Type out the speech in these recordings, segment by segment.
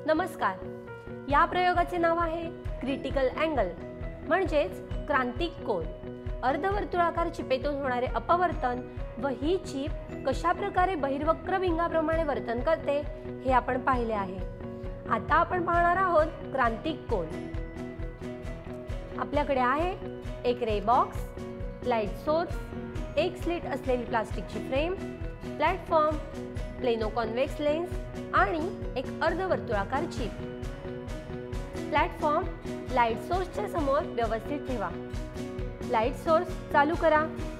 नमस्कार. या प्रयोगाचे नाव आहे क्रिटिकल अँगल म्हणजेच क्रांतिक कोन. अर्धवर्तुळाकार चिपेतून होणारे अपवर्तन व ही चिप कशा प्रकारे बहिर्वक्र भिंगाप्रमाणे वर्तन करते हे आपण पाहिले आहे. आता आपण पाहणार आहोत क्रांतिक कोन. आपल्याकडे आहे एक रे बॉक्स, लाईट सोर्स, एक स्लिट असलेली प्लास्टिकची frame, platform, plano convex lens आणि एक अर्धवर्तुळाकार चिप. प्लॅटफॉर्म लाईट सोर्सच्या समोर व्यवस्थित ठेवा. लाईट सोर्स चालू करा.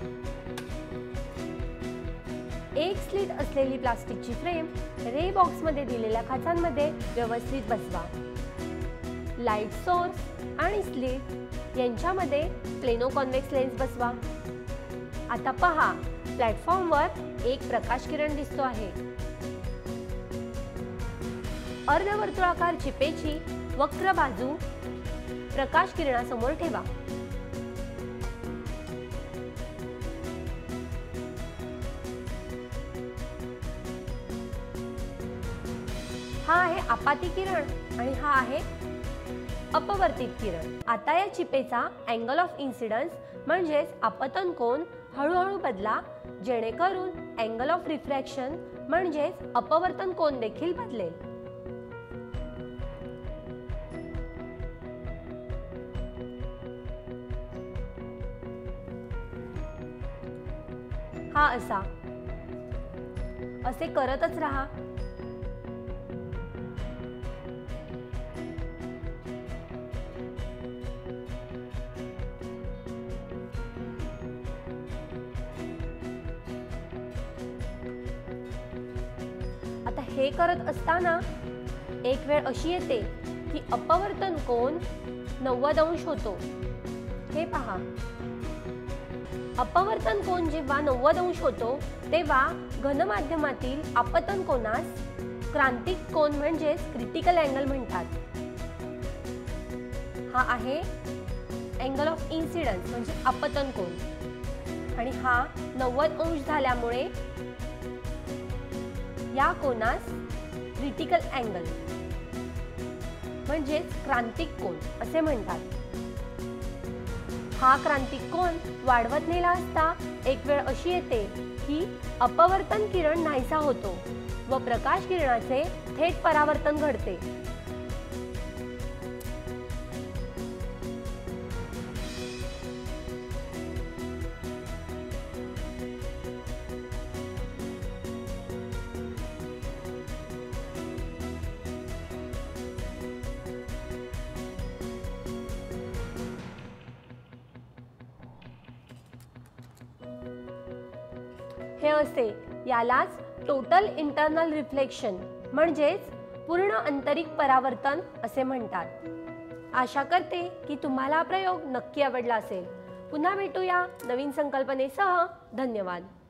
एक स्लिट असलेली प्लास्टिकची फ्रेम रे बॉक्स मध्ये दिलेल्या खाचांमध्ये व्यवस्थित बसवा. लाईट सोर्स आणि स्लिट यांच्यामध्ये प्लेनो कॉन्व्हेक्स लेन्स बसवा. आता पहा, प्लॅटफॉर्मवर एक प्रकाश किरण दिसतो आहे. अर्धवर्तुळाकार चिपेची वक्र बाजू प्रकाश किरणासमोर ठेवा. हा आहे आपाती किरण आणि हा आहे अपवर्तित किरण. आता या चिपेचा अँगल ऑफ इन्सिडन्स म्हणजेच आपतन कोन हळूहळू बदला, जेणेकरून अँगल ऑफ रिफ्रॅक्शन म्हणजेच अपवर्तन कोन देखील बदलेल. हा असे करतच राहा. आता हे करत असताना एक वेळ अशी येते की अपवर्तन कोन 90 अंश होतो. हे पहा, अपवर्तन कोन जेव्हा 90 अंश होतो तेव्हा घनमाध्यमातील आपतन कोनास क्रांतिक कोन म्हणजेच क्रिटिकल अँगल म्हणतात. हा आहे अँगल ऑफ इन्सिडन्स म्हणजे आपतन कोन आणि हा 90 अंश झाल्यामुळे या कोनास क्रिटिकल अँगल म्हणजेच क्रांतिक कोन असे म्हणतात. हा क्रांतिक कोन वाढवत नेला असता एक वेळ अशी येते की अपवर्तन किरण नाहीसा होतो व प्रकाश किरणाचे थेट परावर्तन घडते. हे असे यालाच टोटल इंटरनल रिफ्लेक्शन म्हणजेच पूर्ण आंतरिक परावर्तन असे म्हणतात. आशा करते की तुम्हाला हा प्रयोग नक्की आवडला असेल. पुन्हा भेटूया नवीन संकल्पनेसह. धन्यवाद.